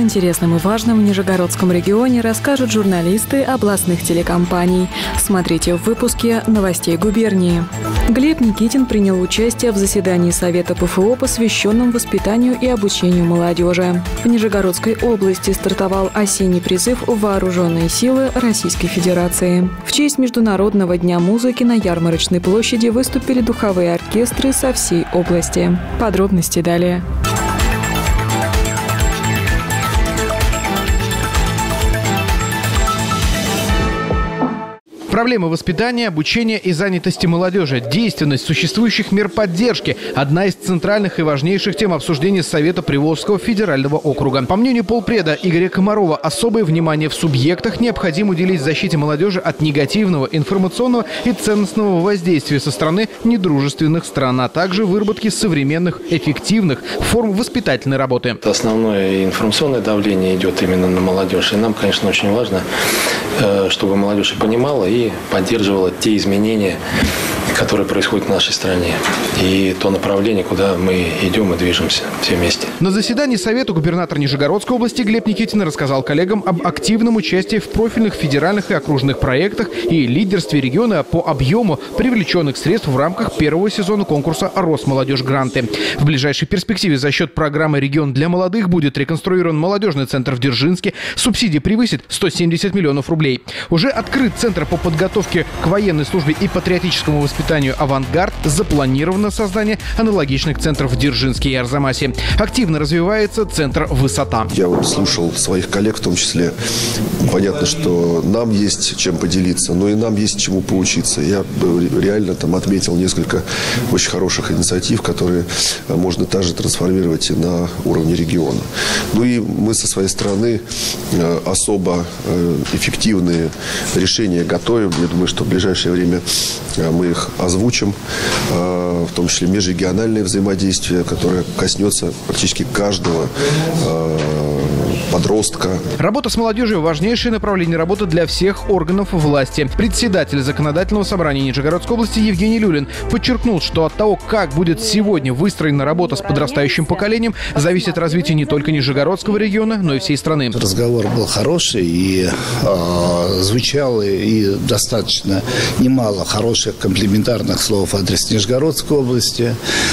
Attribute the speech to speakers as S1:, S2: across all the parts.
S1: интересном и важном в Нижегородском регионе расскажут журналисты областных телекомпаний. Смотрите в выпуске новостей губернии. Глеб Никитин принял участие в заседании Совета ПФО, посвященном воспитанию и обучению молодежи. В Нижегородской области стартовал осенний призыв в Вооруженные силы Российской Федерации. В честь Международного дня музыки на Ярмарочной площади выступили духовые оркестры со всей области. Подробности далее.
S2: Проблемы воспитания, обучения и занятости молодежи, действенность существующих мер поддержки – одна из центральных и важнейших тем обсуждения Совета Приволжского федерального округа. По мнению полпреда Игоря Комарова, особое внимание в субъектах необходимо уделить защите молодежи от негативного информационного и ценностного воздействия со стороны недружественных стран, а также выработки современных, эффективных форм воспитательной работы.
S3: Основное информационное давление идет именно на молодежь. И нам, конечно, очень важно, чтобы молодежь понимала и поддерживала те изменения, которые происходят в нашей стране. И то направление, куда мы идем и движемся все вместе.
S2: На заседании Совета губернатор Нижегородской области Глеб Никитин рассказал коллегам об активном участии в профильных федеральных и окружных проектах и лидерстве региона по объему привлеченных средств в рамках первого сезона конкурса «Росмолодежь Гранты». В ближайшей перспективе за счет программы «Регион для молодых» будет реконструирован молодежный центр в Дзержинске. Субсидии превысит 170 миллионов рублей. Уже открыт центр по подготовке к военной службе и патриотическому воспитанию «Авангард». Запланировано создание аналогичных центров в Дзержинске и Арзамасе. Активно развивается центр «Высота».
S4: Я слушал своих коллег в том числе. Понятно, что нам есть чем поделиться, но и нам есть чему поучиться. Я реально отметил несколько очень хороших инициатив, которые можно также трансформировать и на уровне региона. Ну и мы со своей стороны особо эффективные решения готовим. Я думаю, что в ближайшее время мы их озвучим, в том числе межрегиональное взаимодействие, которое коснется практически каждого подростка.
S2: Работа с молодежью – важнейшее направление работы для всех органов власти. Председатель Законодательного собрания Нижегородской области Евгений Люлин подчеркнул, что от того, как будет сегодня выстроена работа с подрастающим поколением, зависит развитие не только Нижегородского региона, но и всей страны.
S5: Разговор был хороший и звучало и достаточно немало хороших комплиментарных слов в адрес Нижегородской области,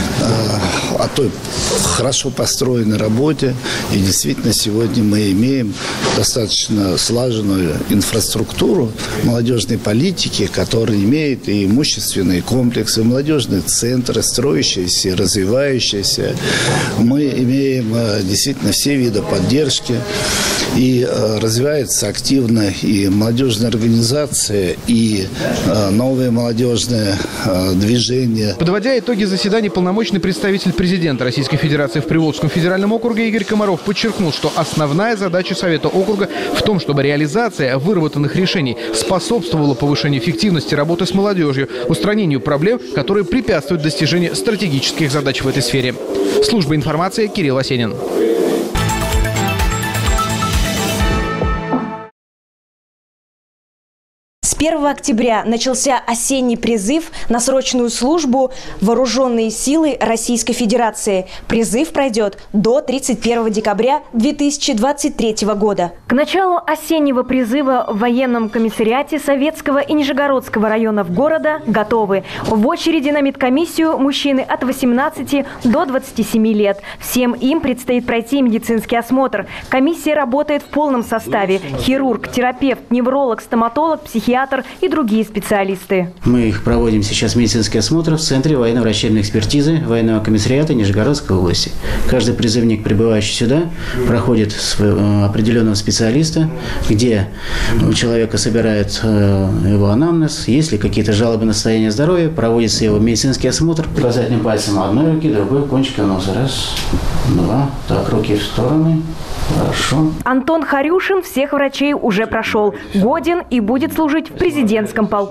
S5: о той хорошо построенной работе. И действительно сегодня мы имеем достаточно слаженную инфраструктуру молодежной политики, которая имеет и имущественные комплексы, и молодежные центры, строящиеся, развивающиеся. Мы имеем действительно все виды поддержки. И развивается активно и молодежная организация, и новые молодежные движения.
S2: Подводя итоги заседания, полномочный представитель президента Российской Федерации в Приволжском федеральном округе Игорь Комаров подчеркнул, что основная задача Совета округа в том, чтобы реализация выработанных решений способствовала повышению эффективности работы с молодежью, устранению проблем, которые препятствуют достижению стратегических задач в этой сфере. Служба информации, Кирилл Осенин.
S6: С 1 октября начался осенний призыв на срочную службу в Вооруженные силы Российской Федерации. Призыв пройдет до 31 декабря 2023 года.
S7: К началу осеннего призыва в военном комиссариате Советского и Нижегородского районов города готовы. В очереди на медкомиссию мужчины от 18 до 27 лет. Всем им предстоит пройти медицинский осмотр. Комиссия работает в полном составе. Хирург, терапевт, невролог, стоматолог, психиатр и другие специалисты.
S8: Мы проводим сейчас медицинский осмотр в Центре военно-врачебной экспертизы военного комиссариата Нижегородской области. Каждый призывник, прибывающий сюда, проходит определенного специалиста, где у человека собирает его анамнез. Если какие-то жалобы на состояние здоровья, проводится его медицинский осмотр. Указательным пальцем одной руки, другой кончиком носа. Раз, два. Так, руки в стороны. Хорошо.
S7: Антон Харюшин всех врачей уже прошел. Годен и будет служить в президентском полку.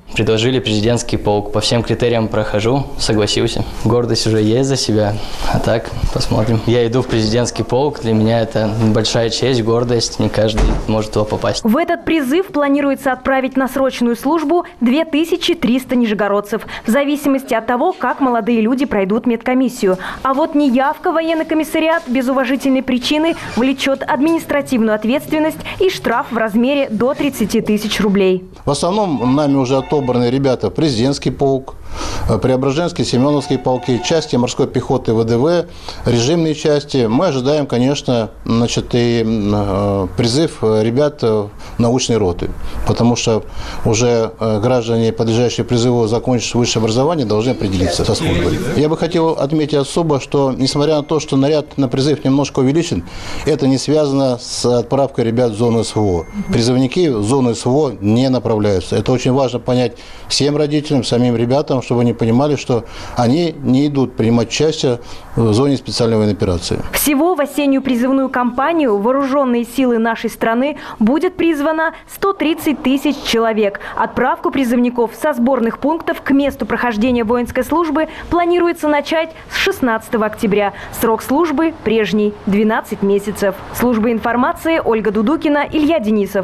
S9: Предложили президентский полк. По всем критериям прохожу, согласился. Гордость уже есть за себя, а так посмотрим. Я иду в президентский полк, для меня это большая честь, гордость, не каждый может туда попасть.
S7: В этот призыв планируется отправить на срочную службу 2300 нижегородцев, в зависимости от того, как молодые люди пройдут медкомиссию. А вот неявка в военный комиссариат без уважительной причины влечет административную ответственность и штраф в размере до 30 тысяч рублей.
S10: В основном нами уже отобраны ребята президентский полк, Преображенский, Семеновский полки, части морской пехоты ВДВ, режимные части. Мы ожидаем, конечно, и призыв ребят научной роты, потому что уже граждане, подлежащие призыву закончить высшее образование, должны определиться со службой. Я бы хотел отметить особо, что несмотря на то, что наряд на призыв немножко увеличен, это не связано с отправкой ребят в зону СВО. Призывники в зону СВО не направляются. Это очень важно понять всем родителям, самим ребятам, чтобы они понимали, что они не идут принимать участие в зоне специальной военной операции.
S7: Всего в осеннюю призывную кампанию в вооруженные силы нашей страны будет призвано 130 тысяч человек. Отправку призывников со сборных пунктов к месту прохождения воинской службы планируется начать с 16 октября. Срок службы прежний – 12 месяцев. Служба информации Ольга Дудукина, Илья Денисов.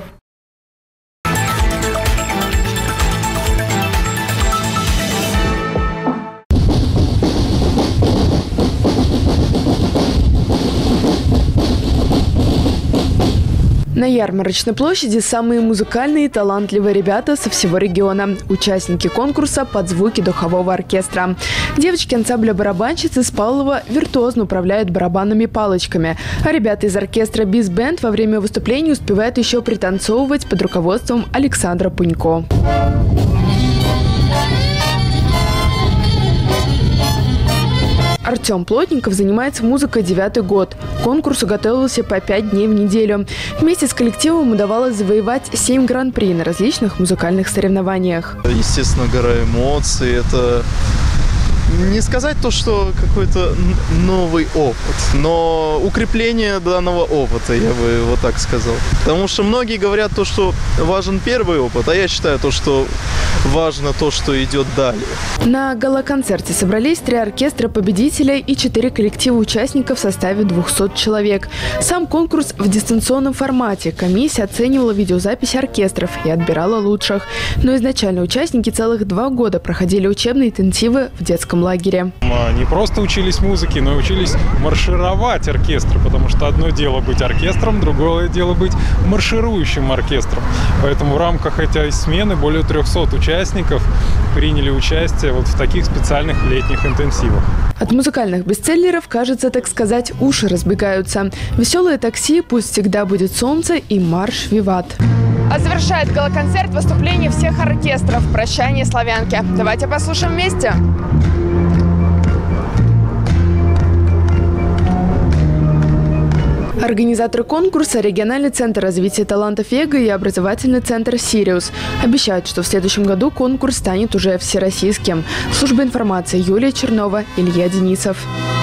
S11: На ярмарочной площади самые музыкальные и талантливые ребята со всего региона. Участники конкурса под звуки духового оркестра. Девочки ансамбля барабанщицы с Павлова виртуозно управляют барабанными палочками. А ребята из оркестра «Бис-бенд» во время выступления успевают еще пританцовывать под руководством Александра Пунько. Артем Плотников занимается музыкой 9-й год. К конкурсу готовился по 5 дней в неделю. Вместе с коллективом удавалось завоевать 7 гран-при на различных музыкальных соревнованиях.
S12: Естественно, гора эмоций. Это не сказать то, что какой-то новый опыт, но укрепление данного опыта, я бы вот так сказал. Потому что многие говорят то, что важен первый опыт, а я считаю то, что важно то, что идет далее.
S11: На гала-концерте собрались 3 оркестра победителей и 4 коллектива участников в составе 200 человек. Сам конкурс в дистанционном формате. Комиссия оценивала видеозапись оркестров и отбирала лучших. Но изначально участники целых 2 года проходили учебные интенсивы в детском лагере.
S13: Не просто учились музыке, но и учились маршировать оркестры, потому что одно дело быть оркестром, другое дело быть марширующим оркестром. Поэтому в рамках этой смены более 300 участников приняли участие вот в таких специальных летних интенсивах.
S11: От музыкальных бестселлеров, кажется, так сказать, уши разбегаются. «Веселое такси», «Пусть всегда будет солнце» и «Марш Виват».
S14: А завершает гала-концерт выступление всех оркестров «Прощание славянки». Давайте послушаем вместе.
S11: Организаторы конкурса – региональный центр развития талантов «Вега» и образовательный центр «Сириус» обещают, что в следующем году конкурс станет уже всероссийским. Служба информации Юлия Чернова, Илья Денисов.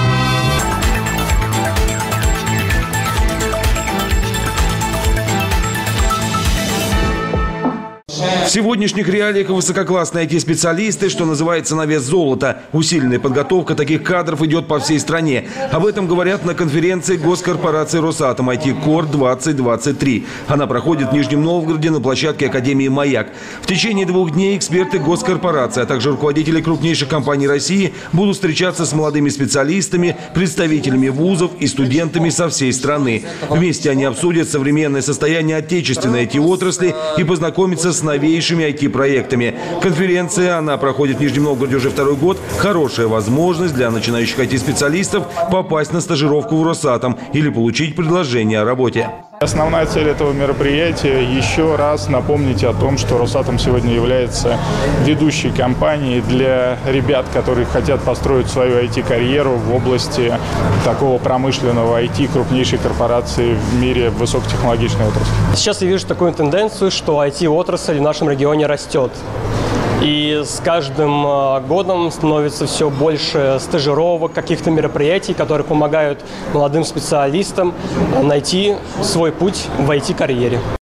S15: В сегодняшних реалиях высококлассные IT-специалисты, что называется, на вес золота. Усиленная подготовка таких кадров идет по всей стране. Об этом говорят на конференции госкорпорации «Росатом» IT-Кор-2023. Она проходит в Нижнем Новгороде на площадке Академии «Маяк». В течение 2 дней эксперты госкорпорации, а также руководители крупнейших компаний России будут встречаться с молодыми специалистами, представителями вузов и студентами со всей страны. Вместе они обсудят современное состояние отечественной IT-отрасли и познакомятся с новейшими IT-проектами. Конференция, она проходит в Нижнем Новгороде уже 2-й год. Хорошая возможность для начинающих IT-специалистов попасть на стажировку в Росатом или получить предложение о работе.
S13: Основная цель этого мероприятия – еще раз напомнить о том, что Росатом сегодня является ведущей компанией для ребят, которые хотят построить свою IT-карьеру в области такого промышленного IT крупнейшей корпорации в мире высокотехнологичной отрасли.
S16: Сейчас я вижу такую тенденцию, что IT-отрасль в нашем регионе растет. И с каждым годом становится все больше стажировок, каких-то мероприятий, которые помогают молодым специалистам найти свой путь в IT-карьере.